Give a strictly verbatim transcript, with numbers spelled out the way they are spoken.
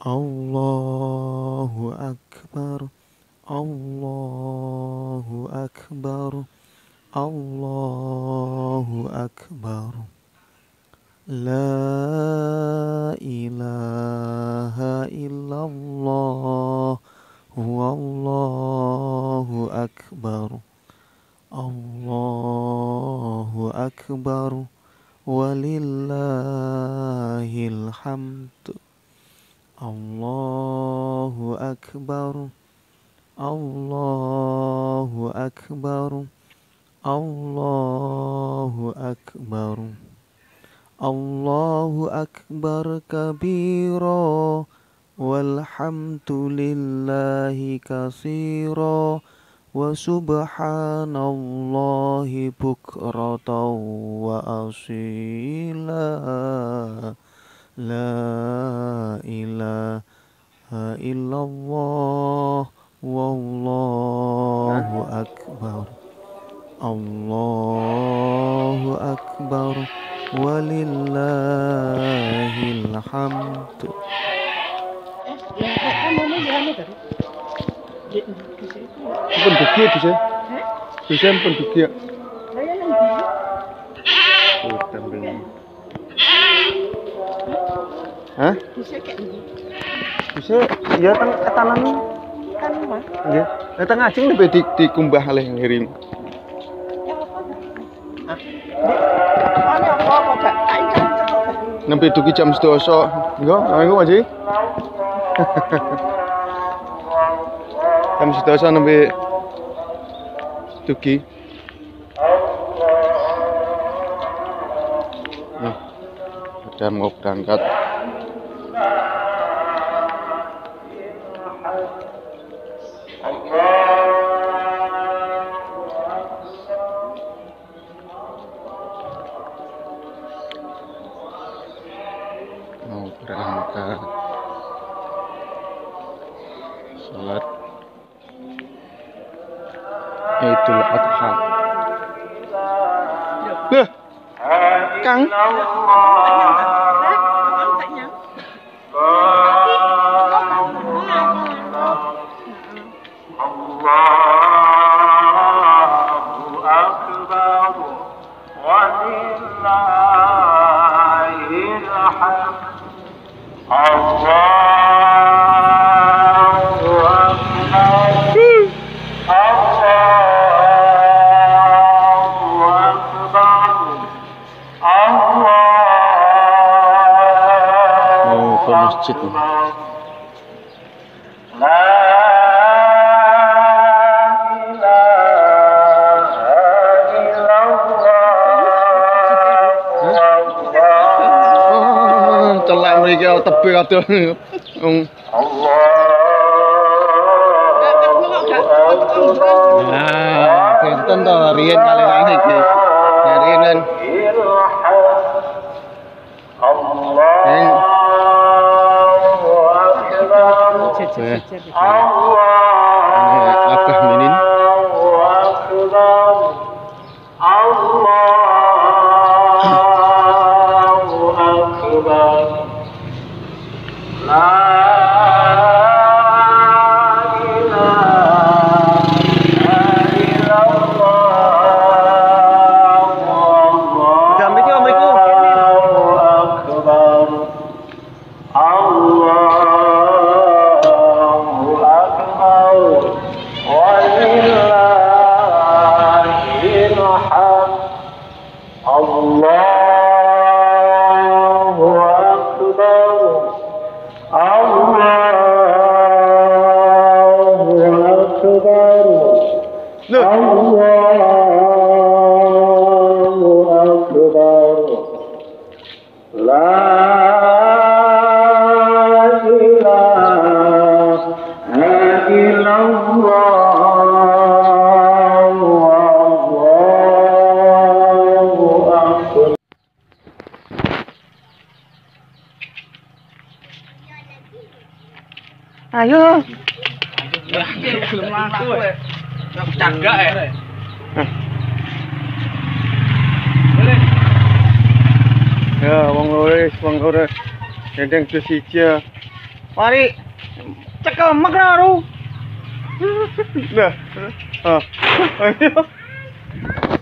Allahu Akbar, Allahu Akbar, Allahu Akbar. La ilaha illallah, Wallahu Akbar, Allahu Akbar, walillahil hamd. Allahu Akbar, Allahu Akbar, Allahu Akbar. Allahu Akbar kabira, walhamdulillahi katsira, wa subhanallahi bukratan wa asila. La ilaha illallah, wallahu akbar, Allahu akbar, walillahil hamd. Pun dukia tu saya. Tu saya pun dukia. Oh, tambah. Hah? Bisa ya tang etanan kan mah. Nggih. Lah tang ajeng lebih di dikumbah oleh ngirim. Nembe duki jam sedasa. Engko, engko Mas. Jam sedasa nembe duki. Nih. Udah mau berangkat. Mau berangkat salat Idul Adha. Loh, Kang. Mau ke masjid. Celak mriki tebe kados. Nah, benten to riyen kalian iki. Riyen kan. Ini Abah Minin. Ayo. Belum laku ya. Cagak ya. Ya, wong lores, wong lores. Gendeng siji. Mari cekel makraru. Nah. Ah. Ayo.